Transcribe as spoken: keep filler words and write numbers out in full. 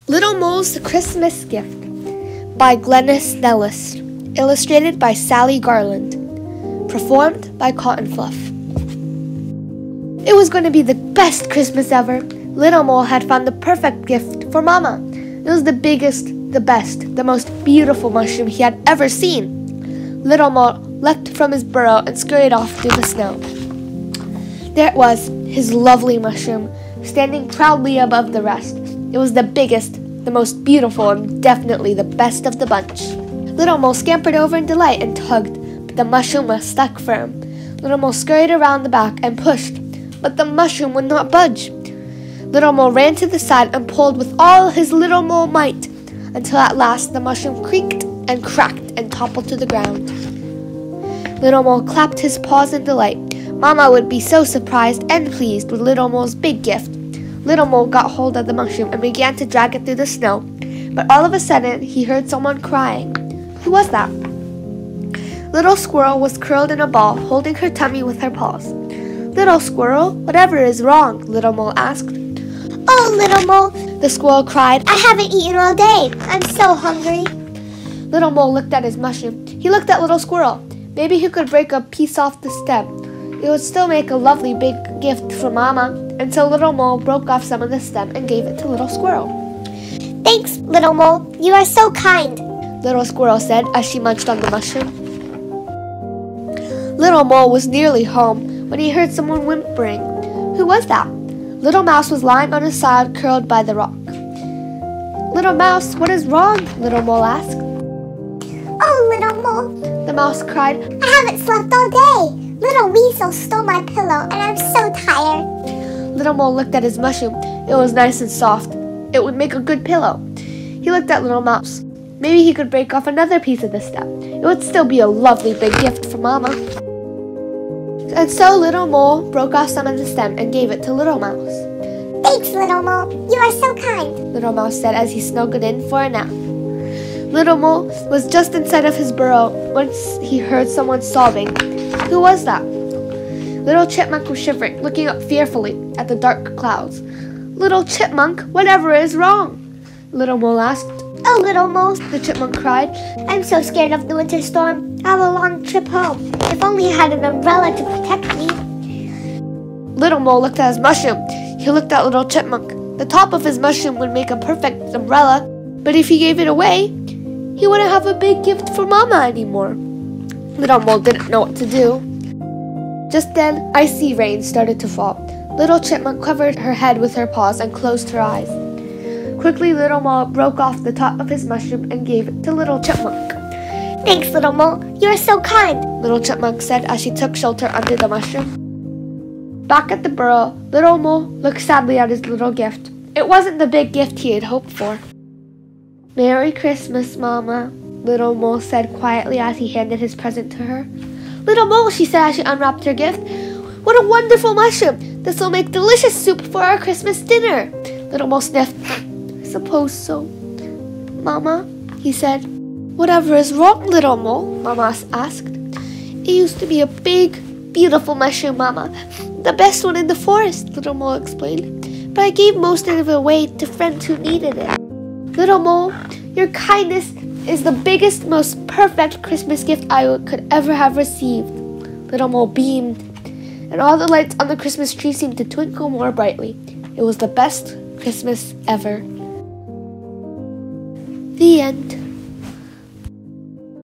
Little Mole's Christmas Gift by Glennis Nellis, illustrated by Sally Garland, performed by Cottonfluff. It was going to be the best Christmas ever. Little Mole had found the perfect gift for Mama. It was the biggest, the best, the most beautiful mushroom he had ever seen. Little Mole leapt from his burrow and scurried off through the snow. There it was, his lovely mushroom, standing proudly above the rest. It was the biggest, the most beautiful, and definitely the best of the bunch. Little Mole scampered over in delight and tugged, but the mushroom was stuck firm. Little Mole scurried around the back and pushed, but the mushroom would not budge. Little Mole ran to the side and pulled with all his Little Mole might, until at last the mushroom creaked and cracked and toppled to the ground. Little Mole clapped his paws in delight. Mama would be so surprised and pleased with Little Mole's big gift. Little Mole got hold of the mushroom and began to drag it through the snow, but all of a sudden he heard someone crying. Who was that? Little Squirrel was curled in a ball, holding her tummy with her paws. Little Squirrel, whatever is wrong? Little Mole asked. Oh, Little Mole, the squirrel cried. I haven't eaten all day. I'm so hungry. Little Mole looked at his mushroom. He looked at Little Squirrel. Maybe he could break a piece off the stem. It would still make a lovely big gift for Mama. And so Little Mole broke off some of the stem and gave it to Little Squirrel. Thanks, Little Mole. You are so kind, Little Squirrel said as she munched on the mushroom. Little Mole was nearly home when he heard someone whimpering. Who was that? Little Mouse was lying on his side, curled by the rock. Little Mouse, what is wrong? Little Mole asked. Oh, Little Mole, the mouse cried. I haven't slept all day. Little Weasel stole my pillow and I'm so tired. Little Mole looked at his mushroom. It was nice and soft. It would make a good pillow. He looked at Little Mouse. Maybe he could break off another piece of the stem. It would still be a lovely big gift for Mama. And so Little Mole broke off some of the stem and gave it to Little Mouse. Thanks, Little Mole. You are so kind, Little Mouse said as he snuggled in for a nap. Little Mole was just inside of his burrow when he heard someone sobbing. Who was that? Little Chipmunk was shivering, looking up fearfully at the dark clouds. Little Chipmunk, whatever is wrong? Little Mole asked. Oh, Little Mole, the Chipmunk cried. I'm so scared of the winter storm. I have a long trip home. If only I had an umbrella to protect me. Little Mole looked at his mushroom. He looked at Little Chipmunk. The top of his mushroom would make a perfect umbrella, but if he gave it away, he wouldn't have a big gift for Mama anymore. Little Mole didn't know what to do. Just then, icy rain started to fall. Little Chipmunk covered her head with her paws and closed her eyes. Quickly, Little Mole broke off the top of his mushroom and gave it to Little Chipmunk. Thanks, Little Mole. You are so kind, Little Chipmunk said as she took shelter under the mushroom. Back at the burrow, Little Mole looked sadly at his little gift. It wasn't the big gift he had hoped for. Merry Christmas, Mama, Little Mole said quietly as he handed his present to her. Little Mole, she said as she unwrapped her gift. What a wonderful mushroom! This will make delicious soup for our Christmas dinner. Little Mole sniffed. I suppose so. Mama, he said. Whatever is wrong, Little Mole? Mama asked. It used to be a big, beautiful mushroom, Mama. The best one in the forest, Little Mole explained. But I gave most of it away to friends who needed it. Little Mole, your kindness is the biggest, most perfect Christmas gift I could ever have received. Little Mole beamed, and all the lights on the Christmas tree seemed to twinkle more brightly. It was the best Christmas ever. The end.